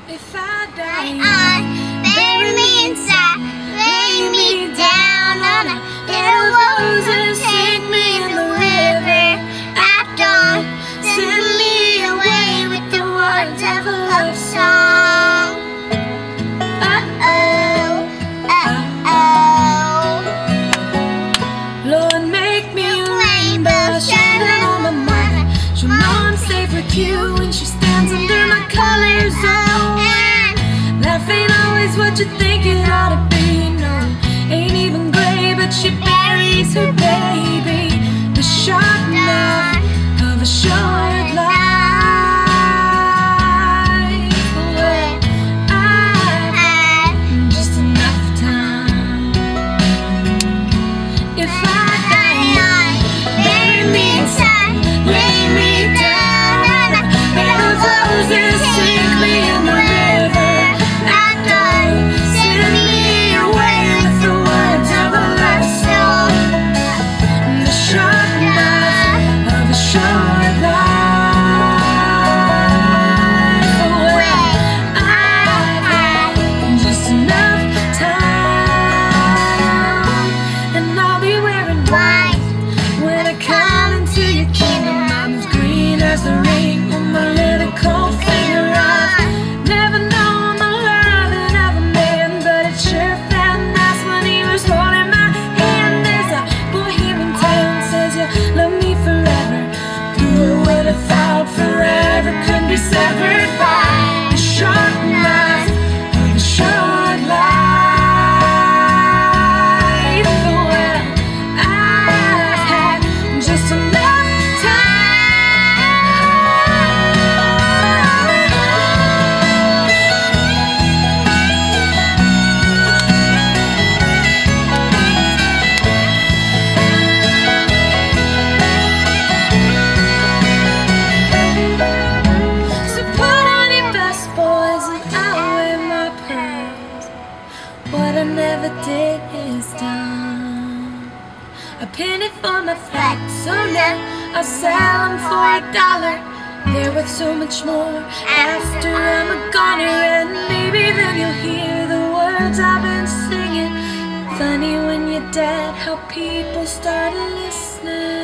If I die, bury me inside, lay me down on a bed of roses, sink me in the river at dawn, send me away with the words of a love song. Uh-oh, uh-oh. Lord, make me a rainbow shining on my mind. She'll know I'm safe with you when she stands under my color zone. Life ain't always what you think it ought to be, no. Ain't even gray, but she buries her baby. The sharp knife of a short life. Well, I've had just enough time. If I die, bury me inside, lay me down on a bed of roses, sink me in the river. The ring on my little cold finger. I've never known the loving of a man, but it sure felt nice when he was holding my hand. There's a boy here in town says you love me forever. Who would have thought forever could be severed by a sharp knife of a short life? Well, I've had just enough time. What I never did is done. A penny for my flat, so now I'll sell them for $1. They're worth so much more after I'm a goner, and maybe then you'll hear the words I've been singing. Funny when you're dead how people start listening.